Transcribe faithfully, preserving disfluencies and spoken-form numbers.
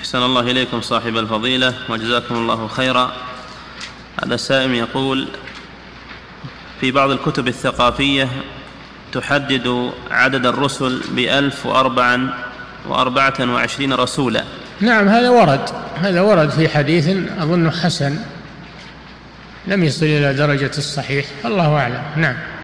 أحسن الله إليكم صاحب الفضيلة وجزاكم الله خيرا. هذا السائل يقول: في بعض الكتب الثقافية تحدد عدد الرسل بألف وأربعة وعشرين رسولا. نعم، هذا ورد هذا ورد في حديث أظن حسن، لم يصل إلى درجة الصحيح، الله أعلم. نعم.